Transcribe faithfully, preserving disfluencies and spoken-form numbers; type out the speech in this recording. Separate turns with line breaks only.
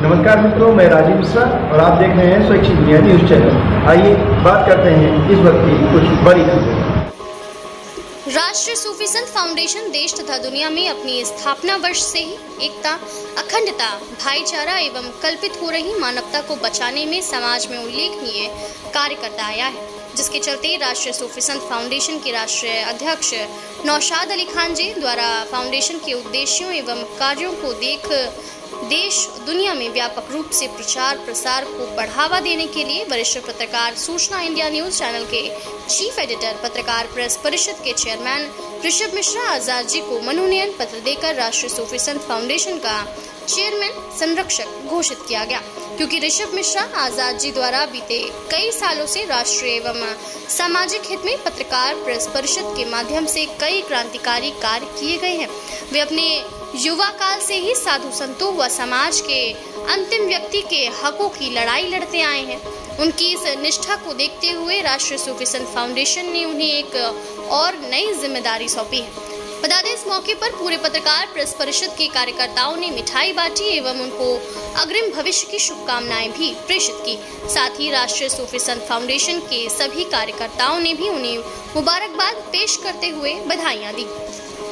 नमस्कार मित्रों, मैं राजीव मिश्रा और आप देख रहे हैं स्वैच्छिक दुनिया न्यूज चैनल। आइए बात करते हैं इस वक्त की कुछ बड़ी खबरें।
राष्ट्रीय सूफी संत फाउंडेशन देश तथा दुनिया में अपनी स्थापना वर्ष से ही एकता, अखंडता, भाईचारा एवं कल्पित हो रही मानवता को बचाने में समाज में उल्लेखनीय कार्य करता आया है, जिसके चलते राष्ट्रीय सूफी संत फाउंडेशन के राष्ट्रीय अध्यक्ष नौशाद अली खान जी द्वारा फाउंडेशन के उद्देश्यों एवं कार्यों को देख देश दुनिया में व्यापक रूप से प्रचार प्रसार को बढ़ावा देने के लिए वरिष्ठ पत्रकार सूचना इंडिया न्यूज चैनल के चीफ एडिटर पत्रकार प्रेस परिषद के चेयरमैन ऋषभ मिश्रा आजाद जी को मनोनयन पत्र देकर राष्ट्रीय सूफी संत फाउंडेशन का चेयरमैन संरक्षक घोषित किया गया, क्योंकि ऋषभ मिश्रा आजाद जी द्वारा बीते कई सालों से राष्ट्रीय एवं सामाजिक हित में पत्रकार प्रेस परिषद के माध्यम से कई क्रांतिकारी कार्य किए गए हैं। वे अपने युवा काल से ही साधु संतों व समाज के अंतिम व्यक्ति के हकों की लड़ाई लड़ते आए हैं। उनकी इस निष्ठा को देखते हुए राष्ट्रीय सूफी संत फाउंडेशन ने उन्हें एक और नई जिम्मेदारी सौंपी है। बता दें, इस मौके पर पूरे पत्रकार प्रेस परिषद के कार्यकर्ताओं ने मिठाई बांटी एवं उनको अग्रिम भविष्य की शुभकामनाएं भी प्रेषित की। साथ ही राष्ट्रीय सूफी संत फाउंडेशन के सभी कार्यकर्ताओं ने भी उन्हें मुबारकबाद पेश करते हुए बधाइयां दी।